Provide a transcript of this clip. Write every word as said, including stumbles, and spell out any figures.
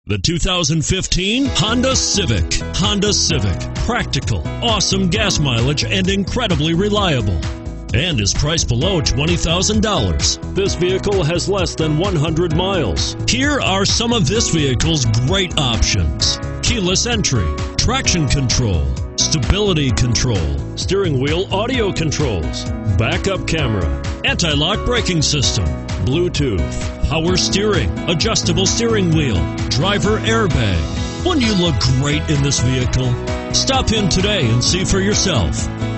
The two thousand fifteen Honda Civic. Honda Civic. Practical, awesome gas mileage, and incredibly reliable. And is priced below twenty thousand dollars. This vehicle has less than one hundred miles. Here are some of this vehicle's great options: keyless entry, traction control, stability control, steering wheel audio controls, backup camera, anti-lock braking system, Bluetooth, power steering, adjustable steering wheel, driver airbag. Wouldn't you look great in this vehicle? Stop in today and see for yourself.